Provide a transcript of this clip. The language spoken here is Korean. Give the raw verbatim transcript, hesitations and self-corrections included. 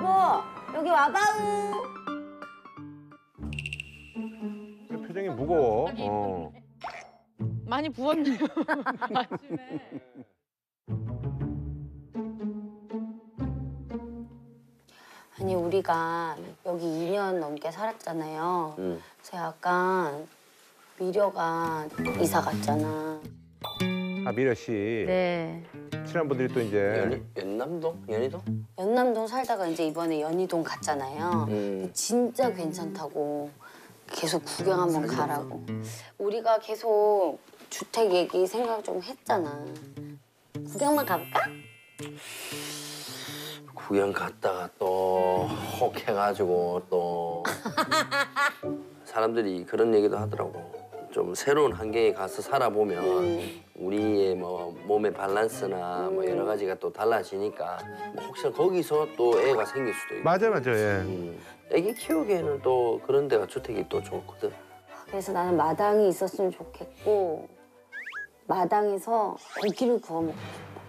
여보, 여기 와봐우. 표정이 무거워. 어. 많이 부었네요. 아침에. 아니 우리가 여기 이 년 넘게 살았잖아요. 응. 그래서 약간 미려가 이사 갔잖아. 아 미려 씨. 네. 친한 분들이 또 이제 연희, 연남동? 연희동? 연남동 살다가 이제 이번에 연희동 갔잖아요. 음. 진짜 괜찮다고 계속 구경 한번 가라고. 우리가 계속 주택 얘기 생각 좀 했잖아. 구경만 가볼까? 구경 갔다가 또 혹 해가지고 또 사람들이 그런 얘기도 하더라고. 좀 새로운 환경에 가서 살아보면 음. 우리의 뭐 몸의 밸런스나 뭐 여러 가지가 또 달라지니까 뭐 혹시나 거기서 또 애가 생길 수도 있고. 맞아 맞아 예. 음. 애기 키우기에는 또 그런 데가 주택이 또 좋거든. 그래서 나는 마당이 있었으면 좋겠고 마당에서 고기를 구워 먹고 싶어.